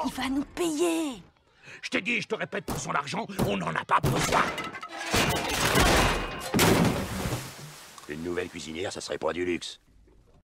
Il va nous payer. Je te dis, je te répète, pour son argent, on n'en a pas besoin. Une nouvelle cuisinière, ça serait pas du luxe.